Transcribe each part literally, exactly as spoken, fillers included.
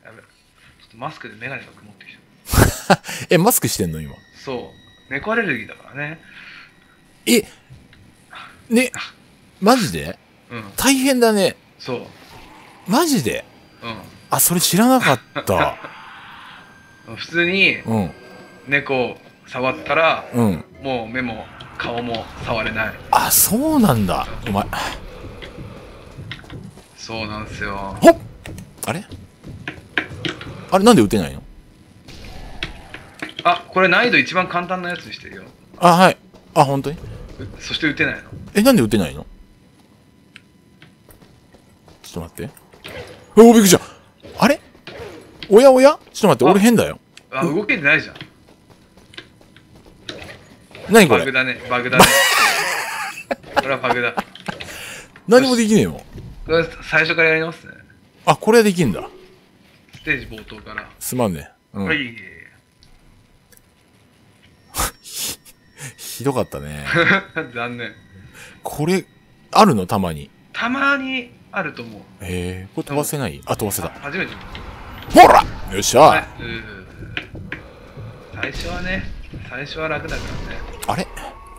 やべ、ちょっとマスクでメガネが曇ってきた。 え、マスクしてんの今。 そう。猫アレルギーだからね。 え、ね、マジで？ うん。 大変だね。 そう。 マジで？ うあ、それ知らなかった。 ん。普通にうん。 猫を触ったら、 うん。 もう目も顔も触れない。 あ、そうなんだ。お前。 そうなんですよ。 ほっ！あれあれなんで撃てないの？ あ、これ難易度一番簡単なやつにしてるよ。 あ、はい。あ、本当に？ そして撃てないの。 え、なんで撃てないの？ちょっと待って。お、びっくりした。あれ？おやおや？ちょっと待って、俺変だよ。 あ、動けてないじゃん。 何これ？ バグだね、バグだね。これはバグだ。 何もできねえもん。 これ最初からやりますね。 あ、これはできんだ。 ステージ冒頭から。 すまんね。うん。 はい。 ひどかったね。 残念。 これ、あるのたまに。 たまにあると思う。 へえ、これ飛ばせない？あ、飛ばせた。 初めて。 ほら！よっしゃうー最初はね、最初は楽だからね。 あれ？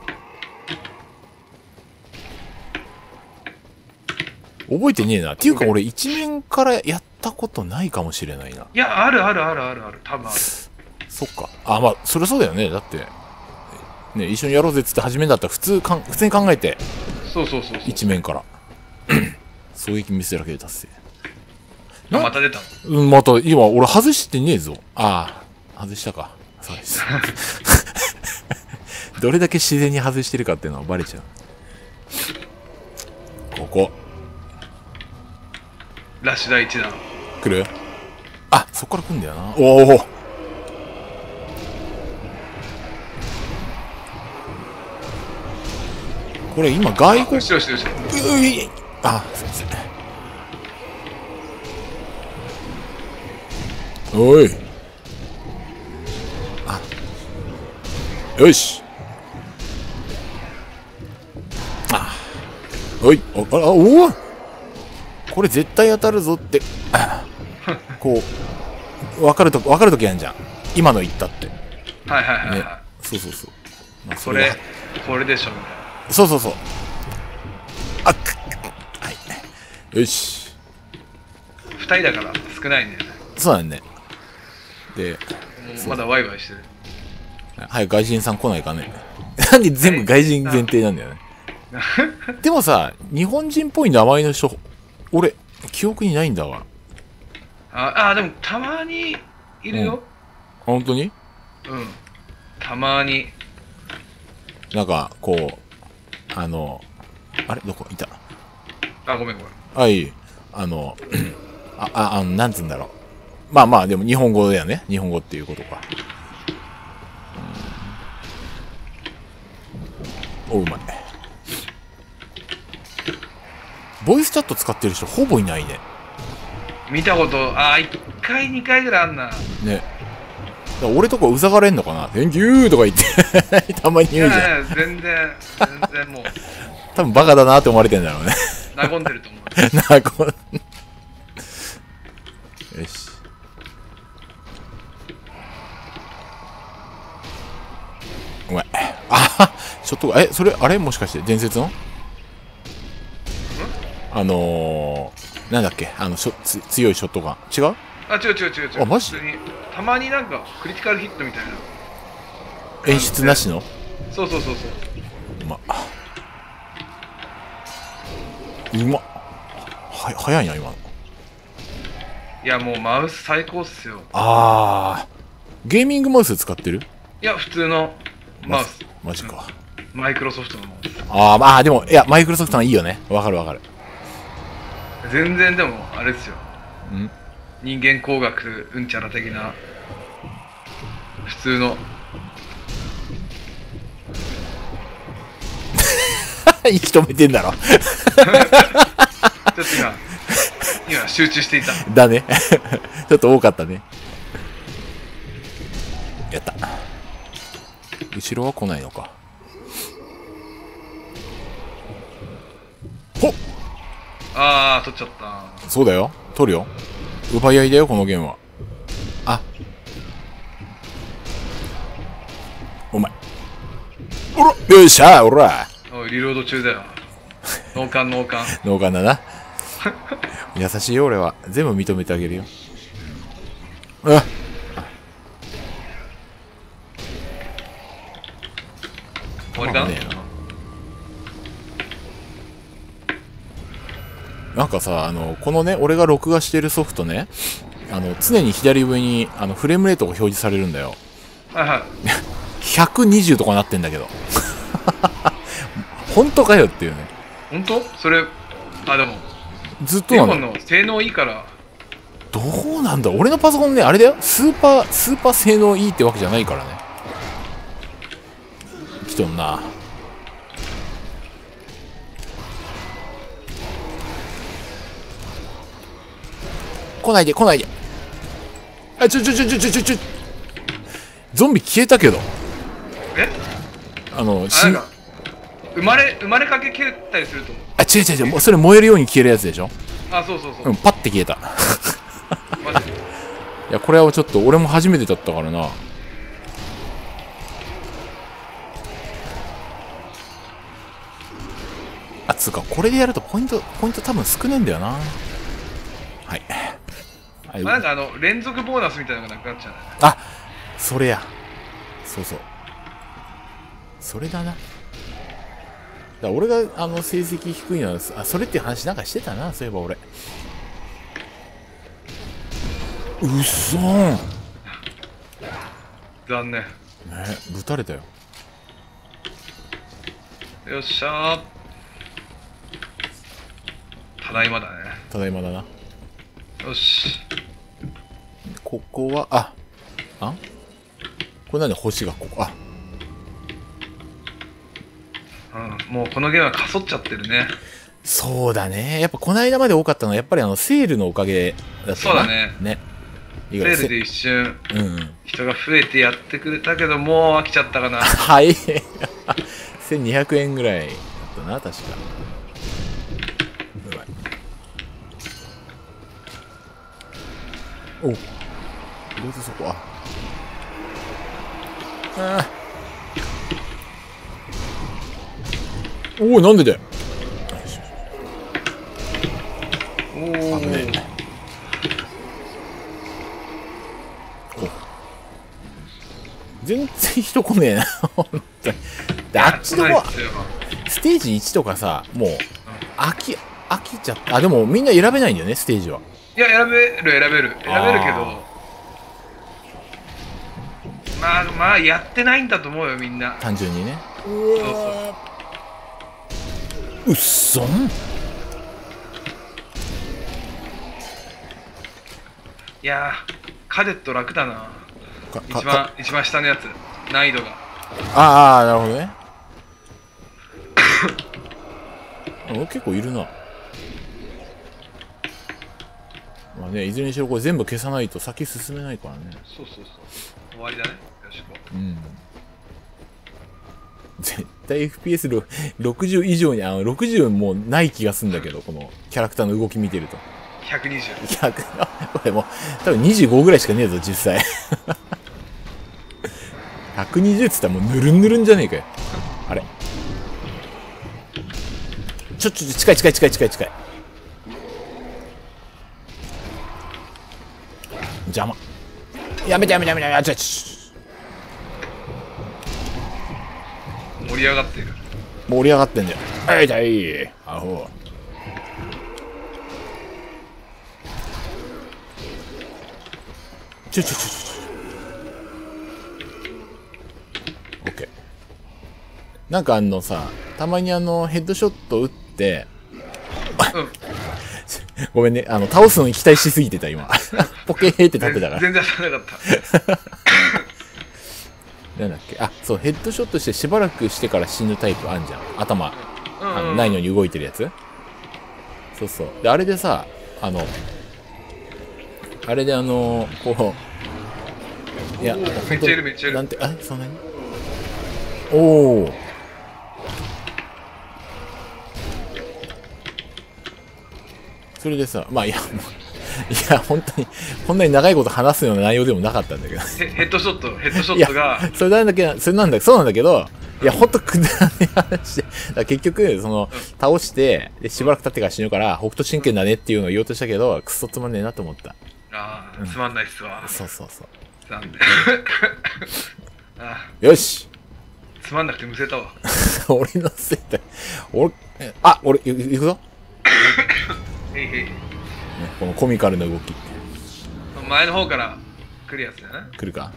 覚えてねえな。っていうか俺一面からやったことないかもしれないな。 いや、あるあるあるあるある。多分ある。 そっか。あ、まあ、そりゃそうだよね。だって、ね、一緒にやろうぜっつって初めだったら普通かん、普通に考えて、 そうそうそうそう。 一面から。狙撃ミスだけで達成。 あ、また出たの。 うん、また、今俺外してねえぞ。ああ、外したか。そうです。どれだけ自然に外してるかっていうのはバレちゃう。ここ。 ラッシュ第一弾。 来る？あ、そこから来んだよな。おお。これ今外国。 後ろ後ろ後ろ。 うい。あ、すいません。おい。あ。よし。あ。おい。あ、あ、おお。これ絶対当たるぞって。こう。分かると、分かるときやんじゃん。今の言ったって。 はいはいはいはい。 ね、そうそうそう。まあ、 これ、これでしょみたいな。 そうそうそう。あっ、はい。よし。 二人だから少ないね。 そうだね。で、 もうまだワイワイしてる。 はい、外人さん来ないかね。なんで全部外人前提なんだよね。でもさ、日本人っぽい名前の人、俺、記憶にないんだわ。 ああ、でもたまにいるよ。うん、 本当に？ うん。たまに。 なんか、こう、あの、あれどこいた？ あ、ごめんごめん。 あ、いい。あの、あ、あ、あの、なんつうんだろう。まあまあ、でも日本語だよね。日本語っていうことか。うん、お、うまい。ボイスチャット使ってる人ほぼいないね。 見たこと、ああ、いっかい、にかいぐらいあんな。 ね。だ俺とかうざがれんのかな？ Thank you とか言ってたまに言うじゃん。 いやいや、全然、全然もう。 多分バカだなって思われてんだろうね。 和んでると思う。 なこよし。ごめん。あショットガン、え、それ、あれもしかして伝説のあのー、なんだっけあのしょつ強いショットガン違う？ あ、違う違う違う違う。 あ、マジ？ たまになんかクリティカルヒットみたいな演出なしの？ そうそうそうそう。 うまうまは早いな今の。 いやもうマウス最高っすよ。 あー、ゲーミングマウス使ってる？ いや普通のマウス。 マジか。 マイクロソフトのマウス。 あー、まあでもいやマイクロソフトのいいよね。わかるわかる。 全然でもあれですよ。 ん？ 人間工学うんちゃら的な普通の息止めてんだろ。 ちょっと今今集中していた。 だね。ちょっと多かったね。やった。後ろは来ないのか。ほっ。 ああ取っちゃった。 そうだよ。取るよ。 奪い合いだよこのゲームは。あ、お前、おら、よっしゃー、おら。 おいリロード中だよ。脳幹脳幹。 脳幹だな。優しいよ俺は。全部認めてあげるよ。あ、 終わりかな。 ねえな。なんかさ、あのこのね、俺が録画してるソフトね、あの常に左上にあのフレームレートが表示されるんだよ。 はいはい。 ひゃくにじゅうとかなってんだけど。本当かよっていうね。 本当？それ、あ、でもずっとイヤホンなの。 の性能いいから。 どうなんだ、俺のパソコンね、あれだよ、スーパースーパー性能いいってわけじゃないからね。来とんな。来ないで来ないで。あ、ちょちょちょちょちょちょちょ。ゾンビ消えたけど。 え？ あの、 あ、 しなんか生まれ生まれかけ消えたりすると思う。 あ、違う違う違う、もうそれ燃えるように消えるやつでしょ。 あ、そうそうそう。 うん、パッて消えた。 マジで。 いや、これはちょっと俺も初めてだったからな。あ、つうか、これでやるとポイント、ポイント多分少ねえんだよな。はい。はい、 まあ、なんかあの連続ボーナスみたいなのがなくなっちゃうね。 あ、それや。そうそう。それだな。だから俺があの成績低いのは、あ、それっていう話なんかしてたな、そういえば俺。うっそーん。ね、 残念。 ぶたれたよ。 よっしゃー。ただいまだね。 ただいまだな。 よし。 ここは、あ、あこれなんで星がここ、あ、 うん、もうこのゲームはかそっちゃってるね。 そうだね。やっぱこの間まで多かったのはやっぱりあのセールのおかげだったな。 そうだね。 ね。セセールで一瞬うん、うん。 人が増えてやってくれたけど、もう飽きちゃったかな。 はい。せんにひゃくえんぐらいだったな、確か。うまい。お、どうぞそこ、あ。あー。おお、なんでだよ。 おお。 危ねえ。全然人来ねえな。本当に。で、あっちの方、ステージいちとかさ、もう、飽き、飽きちゃった。あ、でもみんな選べないんだよね、ステージは。 いや、選べる、選べる。選べるけど、まあ、まあ、やってないんだと思うよ、みんな。 単純にね。 そうそう。 うっそん。 いやー、カデット楽だな。 か一番、一番下のやつ。難易度が。 ああ、なるほどね。あ、結構いるな。まあね、いずれにしろこれ全部消さないと先進めないからね。 そうそうそう。終わりだね。よしこ。 うん。絶対 エフピーエスろくじゅう 以上に、あの、ろくじゅうもない気がするんだけど、このキャラクターの動き見てると。 ひゃくにじゅう。 ひゃく、これもう、多分にじゅうごぐらいしかねえぞ、実際。ひゃくにじゅうっつったらもうぬるんぬるんじゃねえかよ。あれちょ、ちょ、近い近い近い近い近い。邪魔。やめてやめてやめてやめて。 盛り上がってる。 盛り上がってんだよ。はい、じゃあいい。アホ。ちょちょちょちょちょ。オッケー。なんかあのさ、たまにあのヘッドショット打って、 うん。 ごめんね、あの倒すのに期待しすぎてた今。ポケーって立ってたから。 全然当たらなかった。 なんだっけ、あ、そう、ヘッドショットしてしばらくしてから死ぬタイプあんじゃん。頭、 うんうんうん、 あのないのに動いてるやつ。そうそう。で、あれでさ、あの、あれであの、こう、いや、 めっちゃいるめっちゃいる。 なんて、あ、そんなにおお。それでさ、まあいや、 や、本当に、こんなに長いこと話すような内容でもなかったんだけど。 ヘヘッドショット、ヘッドショいやットが、 それなんだけど、それなんだ、そうなんだけど、いや、ほんとくだらねえ話で。だから結局、その、倒して、で、しばらく経ってから死ぬから、北斗神拳だねっていうのを言おうとしたけど、くそつまんねえなと思った。 ああ、つまんないっすわ。 そうそうそう。 残念。あよしあ、つまんなくてむせたわ。 俺のせいだ。俺、あ、俺、い行くぞ。 へいへい。 ねこのコミカルな動き。 前の方から来るやつだよね。 来るか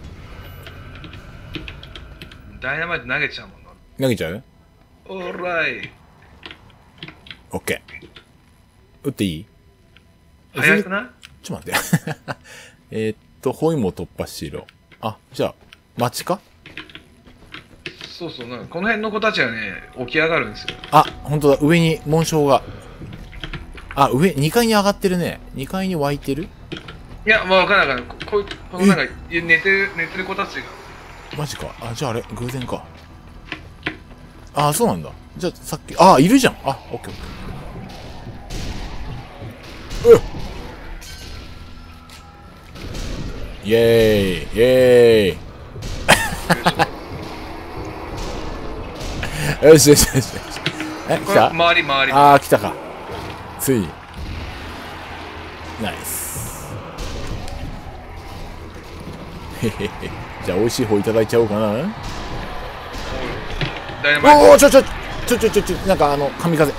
ダイナマイト投げちゃうもんな。 投げちゃうオーライ。 オッケー。撃っていい早くない？ ちょっと待って。えーっと、ホイモ突破しろ。あ、じゃあ、町かそうそう、なんかこの辺の子たちはね、起き上がるんですよ。 あ、ほんとだ。上に紋章が。あ、上、にかいに上がってるね。にかいに湧いてるいや、まあ、わからないから、こうこのなんか寝てる、寝てる子たちが。 マジか。あ、じゃああれ、偶然か。あ、そうなんだ。じゃあさっき、あ、いるじゃん。あ、オッケーオッケー。うっイェーイイェーイよしよしよしよし。え、 これ来た周り回り。 あー、来たか。ついに。ナイス。へへへ。じゃあ、美味しい方いただいちゃおうかな。 ダイナマイト。 おお、ちょちょ、ちょちょちょちょ、なんかあの、神風。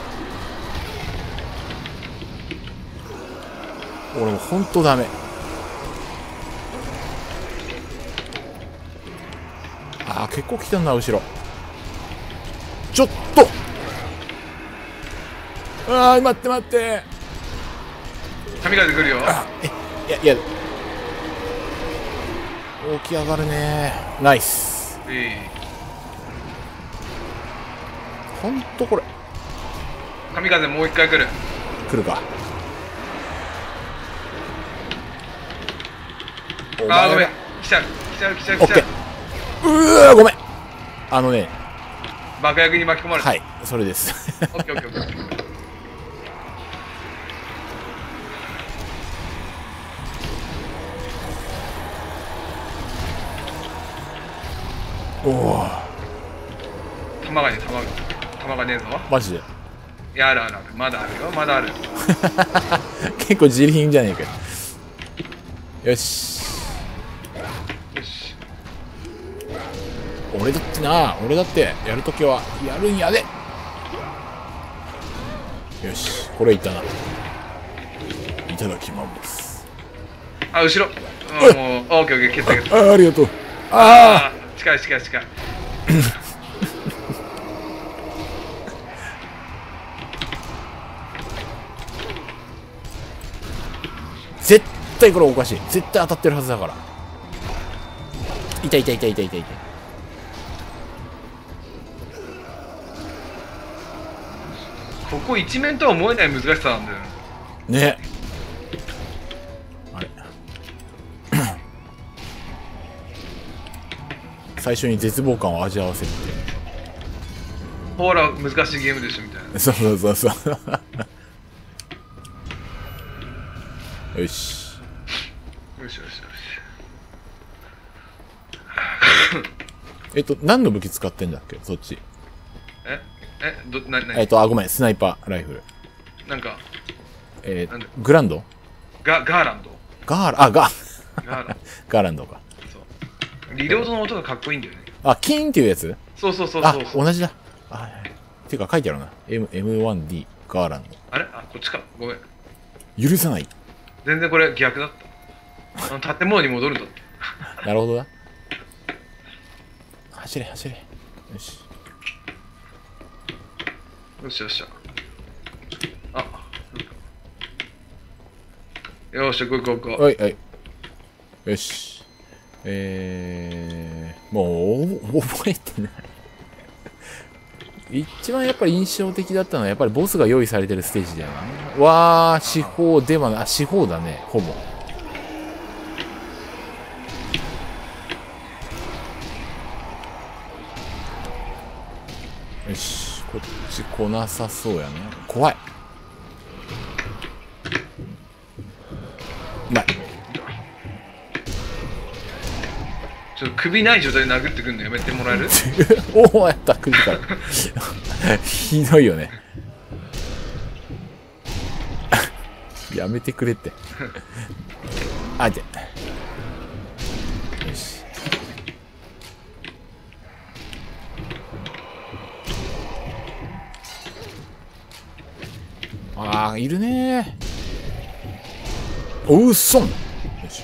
俺もうほんとダメ。あー、結構来てんな、後ろ。ちょっとあー、待って待って。 神風来るよ。 あ、え、いや、いや。起き上がるね。ナイス。 えほんとこれ。 ー、神風もう一回来る。 来るか。 あー、ごめん。来ちゃう、来ちゃう、来ちゃう、来ちゃオッケー。うーわ、ごめん。あのね、 う。爆薬に巻き込まれた。 はい、それです。 オッケーオッケーオッケー。 おお、 弾がね、弾が。弾がねえぞ。 マジで。 いや、あるあるある。まだあるよ、まだある。 結構自利品じゃねえかよ。よし。 よし。 俺だってな、俺だってやるときはやるんやで。よし、これいったな。いただきます。 あ、後ろ。うん、もう、オッケーオッケー、決定決定。 あ、ありがとう。ああー、近い近い近い。 絶対これおかしい。絶対当たってるはずだから。痛い痛い痛い痛い痛い痛い。 ここ一面とは思えない難しさなんだよね。 ね。あれ。最初に絶望感を味わわせるっていう。 ほら、難しいゲームでしょみたいな。 そうそうそうそうよし。 よしよしよし。 えっと何の武器使ってんだっけそっち。 ええどななえっとあごめんスナイパーライフル。 なんかえーなんだ、 グランドガガーランドガーラあガガーランガーランドか。 ドそうリロードの音がかっこいいんだよね。 あキーンっていうやつ。 そうそうそうあそうそう。 同じだ。あはいはい。てか書いてあるな M エムワンディー ガーランあれあこっちかごめん。 ド。許さない。 全然これ逆だった。あの建物に戻るんだって。 なるほどな。走れ走れ。よし。 よっしゃよっしゃ。あよっしゃ行こう行こう行こう。 はいはいよし。えー、もう覚えてない一番やっぱり印象的だったのはやっぱりボスが用意されてるステージだよな。わー四方ではなあ四方だねほぼ。よしこっち来なさそうやね。怖い。 ちょっと首ない状態で殴ってくんのやめてもらえる？ おお、やった、クリティカル。ひどいよね。やめてくれって。あ、じゃ。よし。ああ、いるねー。おうそん。よし。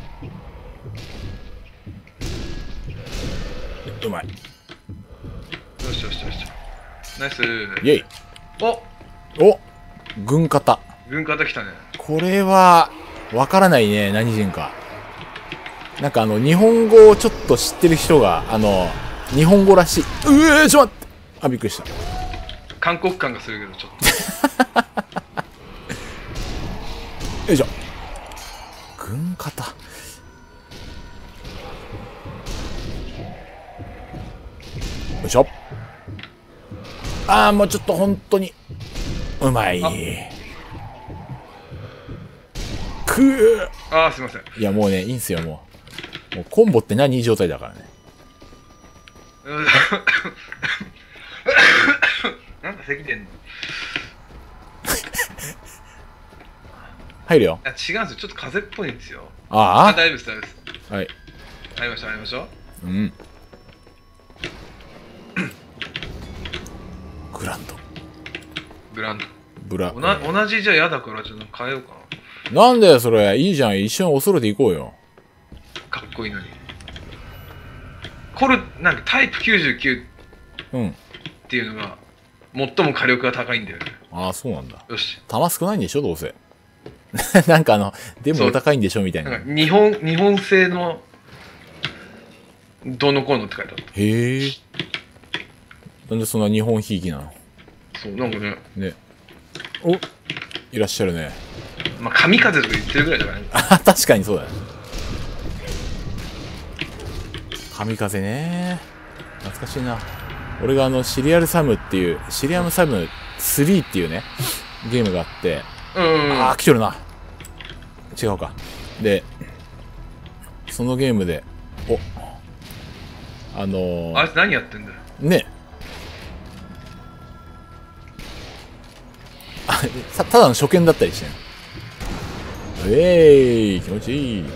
うまい。 よしよしよし。ナイス。 イェイ。 おお、軍方。 軍方来たね。 これはわからないね、何人か。なんかあの日本語をちょっと知ってる人があの日本語らしい。うえー、ちょっと待って。あ、びっくりした。 韓国感がするけどちょっよいしょ。軍方。よいしょ。ああ、もうちょっと本当にうまい。くー。 と。ああ、すいません。 いやもうね、いいんすよ、もう。もうコンボって何状態だからね。 うんなんか咳出んの？ 入るよ。 いや違うんですよ。ちょっと風邪っぽいんですよ。 ああ、大丈夫です、大丈夫です。 あ。はい。 入りましょう、入りましょう。 うん。グランド。 ブランド。 ブラ。 おな同じじゃ嫌だからちょっと変えようかなんだよそれ。いいじゃん。一緒におそろで行こうよ。 な。かっこいいのに。コル、なんかタイプきゅうじゅうきゅううん。 っていうのが最も火力が高いんだよね。 ああ、そうなんだ。 よし。 弾少ないんでしょどうせ。なんかあの、でもお高いんでしょみたいな。 なんか日本、日本製のどうのこうのって書いてあった。 へえ。なんでそんな日本ひいきなの？ そう、なんかね。 ね。お、いらっしゃるね。 まあ、神風とか言ってるぐらいだからね。 あ、確かにそうだね。神風ね。懐かしいな。俺があの、シリアルサムっていう、シリアムサムスリーっていうね、ゲームがあって、 うんうんうん。 あー、来てるな。違うか。で、そのゲームで、お、あのー、 あいつ何やってんだよ。 ね。あ、たただの初見だったりしてね。うえーい、気持ちいい。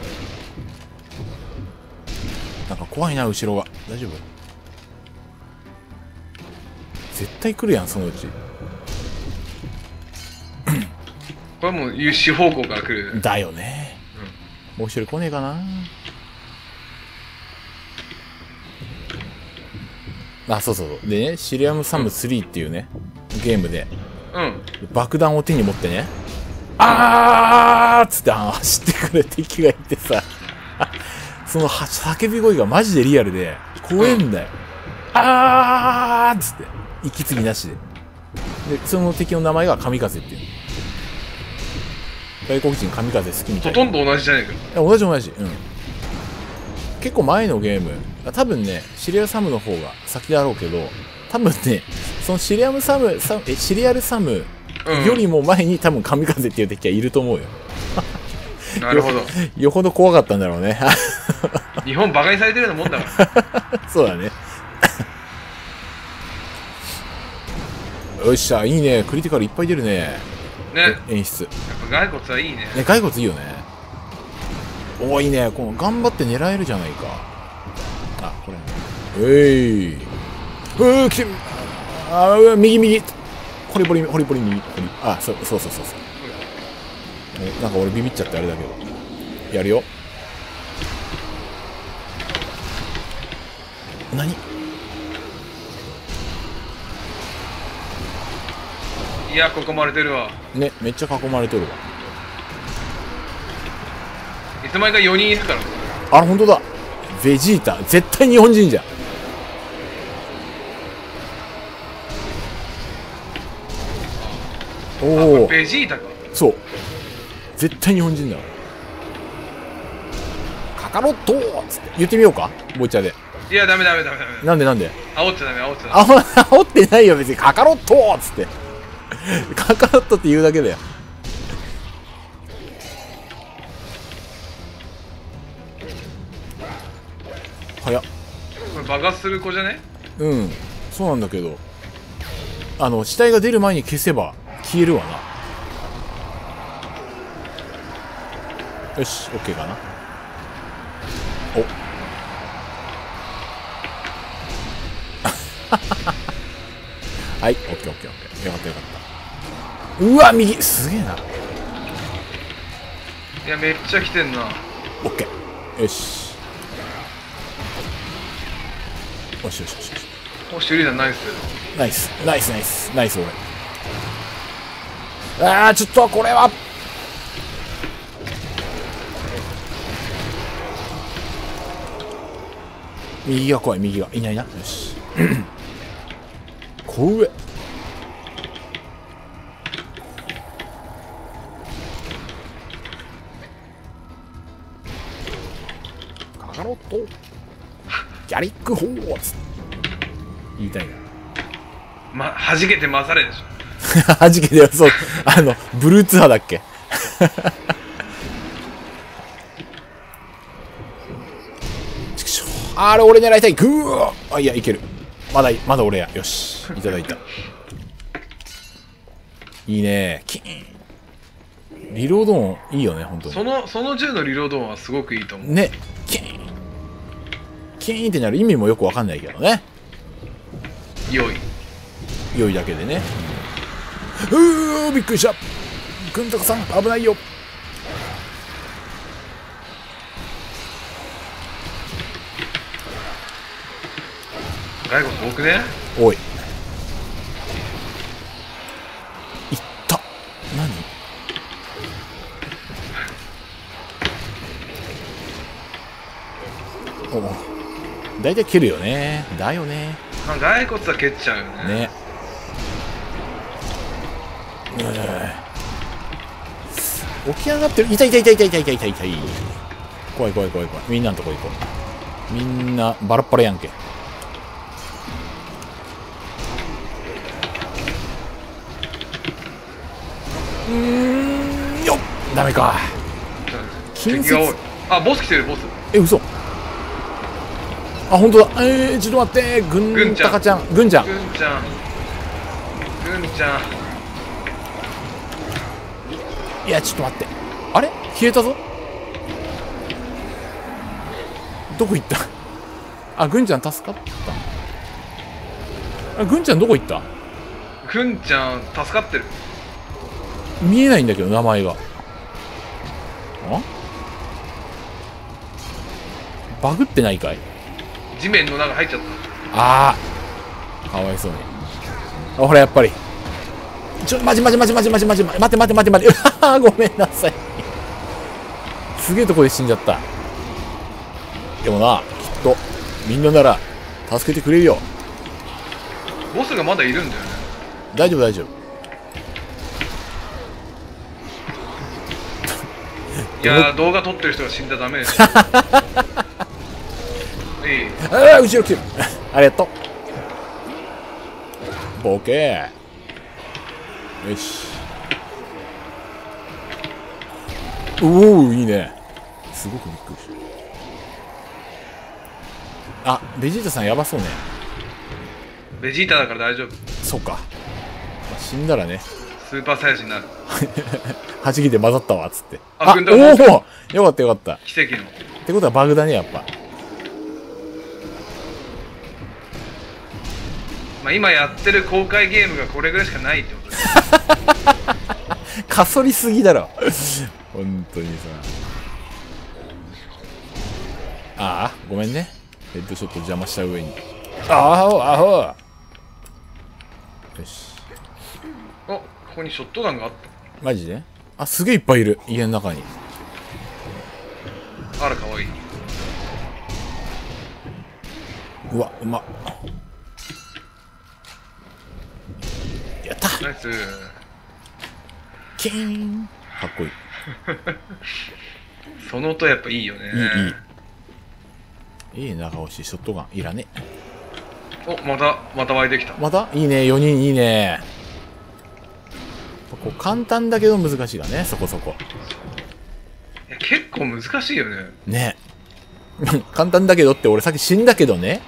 なんか怖いな、後ろが。大丈夫？絶対来るやん、そのうち。 これもう四方向から来る。 だよね。うん、もう一人来ねえかな。あ、そうそうそう。でね、シリアムサムスリーっていうね、ゲームで、 うん。 爆弾を手に持ってね、あーっつって走ってくる敵がいてさ、その叫び声がマジでリアルで、怖えんだよ。うん、あーっつって、息継ぎなしで。で、その敵の名前が神風っていう。外国人神風好きみたいな。 ほとんど同じじゃねえか。 いや、同じ同じ。うん。結構前のゲーム、多分ね、シリアルサムの方が先だろうけど、多分ね、そのシリアムサム、サえシリアルサムよりも前に多分神風っていう敵はいると思うよ。 なるほど。 よほど怖かったんだろうね。 日本バカにされてるようなもんだから。 そうだね。よっしゃ、いいね。クリティカルいっぱい出るね。 ね。 演出。 やっぱ骸骨はいいね。 ね、骸骨いいよね。おー、いいね。この頑張って狙えるじゃないか。あ、これ。えい。うー、来てる。あー、右右。ホリボリ、ホリボリ右。ホリ。あ、そうそうそうそうそう。え、なんか俺ビビっちゃってあれだけど。やるよ。何？ いや、囲まれてるわ。 ね、めっちゃ囲まれてるわ。 いつまでかよにんいるからね。 あ、本当だ。ベジータ。絶対日本人じゃん。おお。 ベジータか。 そう。絶対日本人だわ。カカロットーっつって言ってみようか、ボイチャで。 いや、ダメダメダメダメ。 なんでなんで？ 煽っちゃダメ、煽っちゃダメ。 あ、煽ってないよ別に。カカロットーっつって。カカロットって言うだけだよ。 早っ。 これ爆発する子じゃね？ うん、そうなんだけど、あの死体が出る前に消せば消えるわな。よし、オッケーかな。おはい、オッケーオッケーオッケー。よかったよかった。うわ、右すげえな。 いやめっちゃ来てんな。 オッケー。よしよしよしよしよし。 おシュリーダンナイス。 ナイスナイスナイスナイス。俺あーちょっとこれは右が怖い。右がいないな。よし小上カカロットギャリックホーツ言いたいな。 ま弾けて勝れでしょ。 はじけてよ。そう、あのブルーツ派だっけあれ俺狙いたい。ぐーあ、いやいける。まだまだ俺や。よし、いただいた。いいね。キーンリロード音いいよね、本当に。 そのその銃のリロード音はすごくいいと思うね。キーンキーンってなる意味もよくわかんないけどね。 良い。 良いだけでね。うーびっくりした。くんたかさん危ないよ。 骸骨多くね。 おい、いった何。おお大体蹴るよね。だよね。 まあ骸骨は蹴っちゃうよね。 ね。起き上がってる。痛い痛い痛い痛い痛い痛い痛い痛い。怖い怖い怖い怖い。みんなのとこ行こう。みんなバラッバラやんけ。うーんよっダメか。近接敵が多い。あボス来てるボス。 え嘘。あ本当だ。えー、ちょっと待って。ぐんたかちゃんぐんちゃんぐんちゃんぐんちゃん。 いやちょっと待って。あれ消えたぞ。どこ行った。あぐんちゃん助かった。あぐんちゃんどこ行った。 ぐんちゃん助かってる。 見えないんだけど名前が。あバグってないかい。 地面の中入っちゃっああかわいそうに。あほらやっぱりちょマジマジマジマジマジマジ待って待って待って待ってうわごめんなさいすげえとこで死んじゃった。でもなきっとみんななら助けてくれるよ。 た。ボスがまだいるんだよね。 大丈夫大丈夫。 いやー動画撮ってる人が死んだらダメですよ。いい。 ああ後ろ来てるありがとうボケー。よしおおいいね。すごくびっくりした。あベジータさんやばそうね。 ベジータだから大丈夫。 そうか、まあ、死んだらねスーパーサイヤ人になる。 はちぎで混ざったわっつって。 あ軍団おおよかったよかった。 奇跡の。 ってことはバグだねやっぱ。 まあ今やってる公開ゲームがこれぐらいしかないってことです。 かそりすぎだろ本当にさ。ああごめんねヘッドショット邪魔した上に。あほあほよし。 おここにショットガンがあっマジで。あすげえいっぱいいる家の中に。 た。あらかわいい。 うわうまっ。やったナイス。 キーンかっこいい。 その音やっぱいいよね。 いいいいい長押しショットガンいらね。 おまたまた湧いてきた。 またいいねよにんいいね。こう簡単だけど難しいがねそこそこ。 いや結構難しいよね。 ね簡単だけどって俺さっき死んだけどね。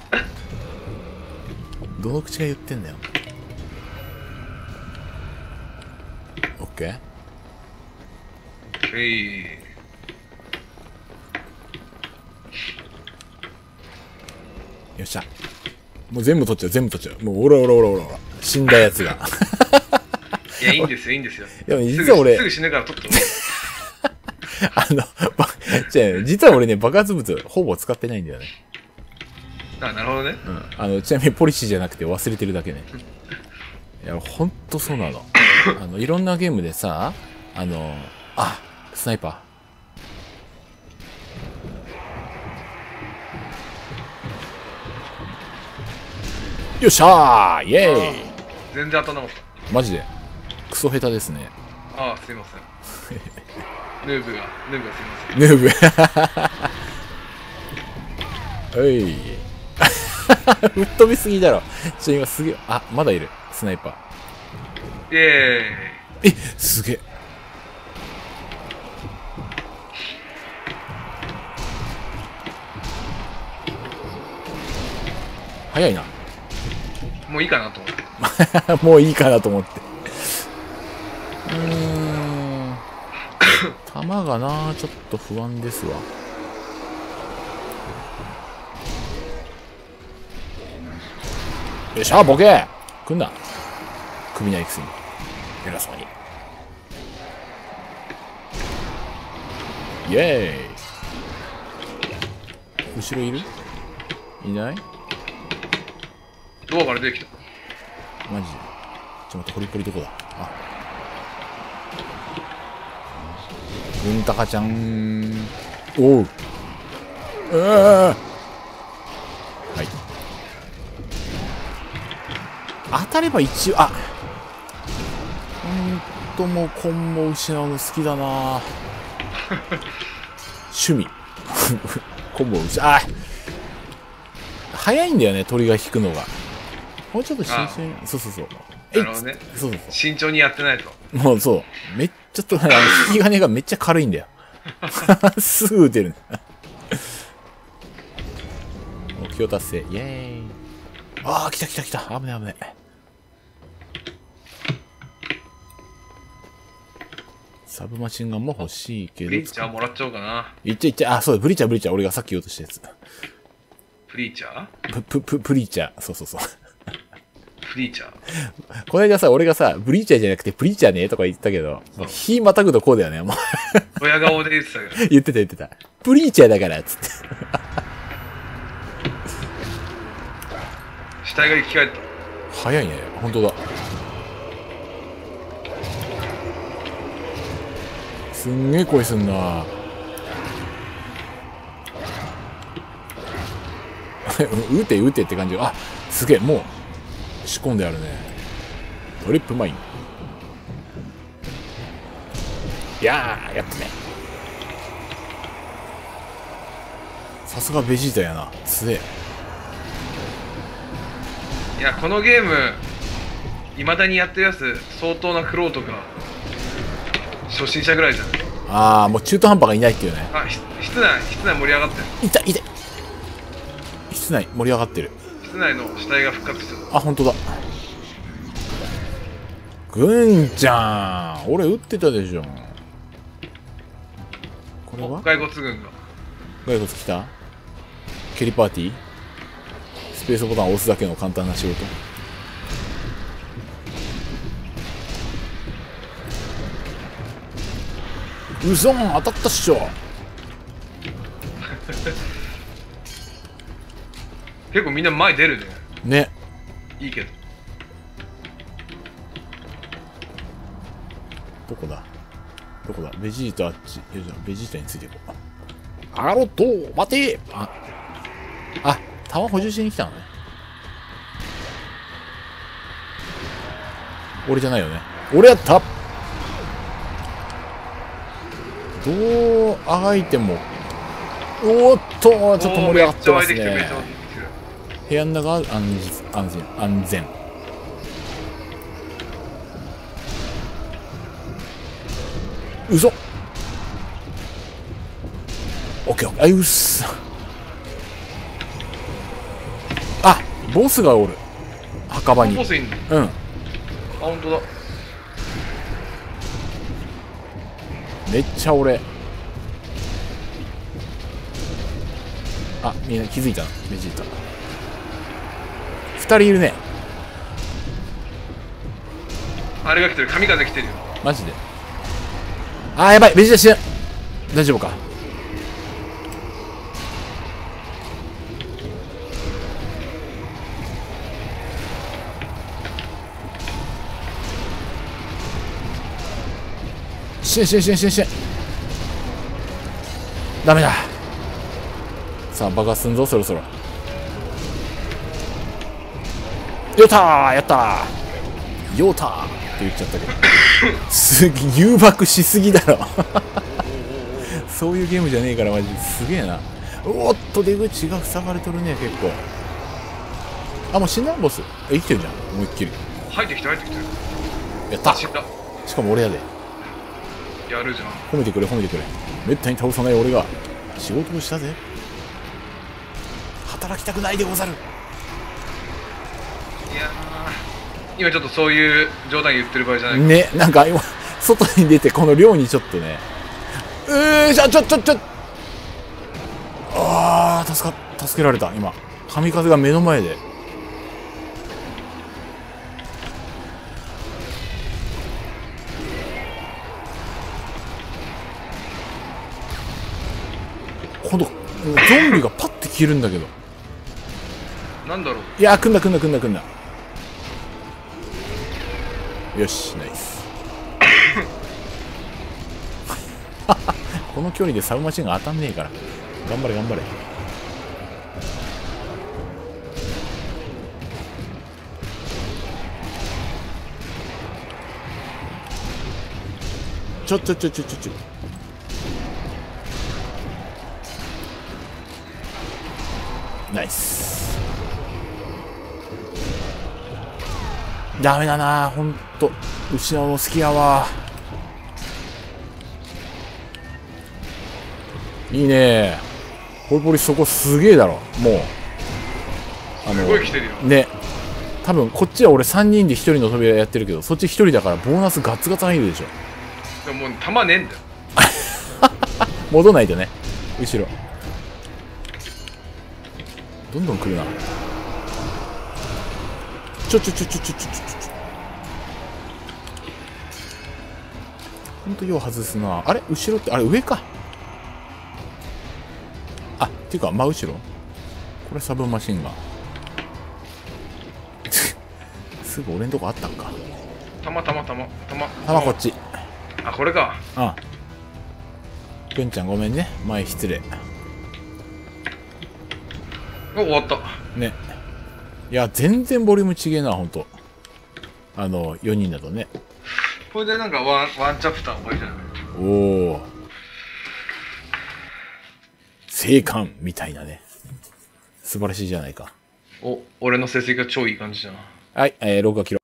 どの口が言ってんだよ。オッケー。 えい。 よっしゃ。もう全部取っちゃう、全部取っちゃう。もうオラオラオラオラオラ。死んだやつが。 いや、いいんですよ、いいんですよ。 でも実は俺、 すぐ、すぐ死ぬから取っても。 あの、ば、じゃあ実は俺ね、爆発物ほぼ使ってないんだよね。 あ、なるほどね。 うん。あの、ちなみにポリシーじゃなくて忘れてるだけね。いや、ほんとそうなの。あの、いろんなゲームでさ、あの、あ、スナイパー。よっしゃーイェーイ。 全然当たんなかった。 マジで。クソ下手ですね。 ああ、すいません。ヌーブが、ヌーブがすいません。 ヌーブ。おい。吹っ飛びすぎだろ。ちょ、今すげえ、あ、まだいる。スナイパイェー。え、すげえ。早いな。 ーイ。もういいかなと思って。 もういいかなと思って。うーん。弾がな、ちょっと不安ですわ。よっしゃ、ボケ来んな。首ないくせに。偉そうに。イェーイ。後ろいる？いない？ ドアから出てきた。 マジで。ちょっと待って、ホリポリどこだ？あ。うんたかちゃん。おう。うわはい。当たれば一応、あほんともうコンボ失うの好きだな趣味。コンボ失う。あ早いんだよね、鳥が引くのが。もうちょっと慎重に。そうそうそう。 なるほどね。 そうそうそう。 慎重にやってないと。 もうそう。めっちゃと、あの、引き金がめっちゃ軽いんだよ。すぐ撃てる。目標達成。イェーイ。ああ、来た来た来た。危ない危ない。サブマシンガンも欲しいけど。 ブリーチャーもらっちゃおうかな。 いっちゃいっちゃ。あ、そうだ、ブリーチャーブリーチャー。俺がさっき言おうとしたやつ。 プリーチャープ、プ、プ、プリーチャー。そうそうそう。 プリーチャー。 この間さ、俺がさ、ブリーチャーじゃなくてプリーチャーねとか言ってたけど、もう火またぐとこうだよね、もう。 親顔で言ってたけど。 言ってた言ってた。プリーチャーだから、つって。 死体が生き返った。 早いね、ほんとだ。すんげえ声すんな撃て撃てって感じ。あ、すげえ、もう仕込んであるね。トリップマイン。いやー、やったね。さすがベジータやな。強え。 いや、このゲームいまだにやってるやつ相当なクローとか初心者ぐらいじゃない。 あー、もう中途半端がいないっていうね。 あ、ひ室内室内盛り上がってる。 いたいた。室内盛り上がってる。 室内の死体が復活してる。 あ、ほんとだ。ぐんちゃん、俺撃ってたでしょ。これは骸骨軍が骸骨来た。蹴りパーティー。スペースボタンを押すだけの簡単な仕事。うそん、当たったっしょ。 結構みんな前出るね。 ね。 いいけど。 どこだどこだベジータあっち。いや、じゃあベジータについていこう。上がろうと待て。あ、あ、弾補充しに来たのね。俺じゃないよね。俺やった。どうあがいても。おーっと、ちょっと盛り上がってますね。部屋の中は安安全安全。嘘。オッケーオッケー。あいうっす。あ、ボスがおる。墓場に。 ボスいんの？ うん。 あ、本当だ。 めっちゃ俺。あ、みんな気づいたな。ベジータ。二人いるね。 あれが来てる。神風来てるよ。 マジで。あー、やばい。ベジータ死ぬ。大丈夫か。死ね死ね死ね死ね死ね。ダメだ。さあ爆発すんぞそろそろ。よったーやったーよったーって言っちゃったけどすげ誘爆しすぎだろそういうゲームじゃねえからマジですげえな。おっと出口が塞がれとるね結構。あもう死んだボス。え生きてるじゃん思いっきり。 入ってきて入ってきてる。 やった死んだ。 しかも俺やで。 やるじゃん。 褒めてくれ褒めてくれ。めったに倒さない俺が仕事をしたぜ。働きたくないでござる。 いやー今ちょっとそういう冗談言ってる場合じゃない。 ね、なんか今外に出てこの寮にちょっとねえーちょちょちょちょあー助か助けられた今。神風が目の前で。今度ゾンビがパッて消えるんだけど。 なんだろう。 いやー組んだ組んだ組んだ組んだ。よしナイスこの距離でサブマシンが当たんねえから頑張れ頑張れ。ちょちょちょちょちょちょナイス。ダメだなほんと失うの好きやわ。いいねポリポリそこすげえだろもう。あのすごい来てるよ。 ね多分こっちは俺さんにんでひとりの扉やってるけどそっちひとりだからボーナスガツガツ入るでしょ。 でももう弾ねえんだよ。 戻んないとね後ろどんどん来るな。ちょちょちょちょちょちょちょちょほんとよう外すな。あれ後ろってあれ上か。あっていうか真後ろこれサブマシンガンすぐ俺んとこあったんか。 弾弾弾弾弾こっち。 あこれか。 ああくんちゃんごめんね前失礼お終わったね。いや全然ボリュームちげえなほんと。あのよにんだとね。 これでなんかワンワンチャプター終わりじゃない。 おお生還みたいなね素晴らしいじゃないか。 お俺の成績が超いい感じじゃん。 はい、えー、録画切ろう。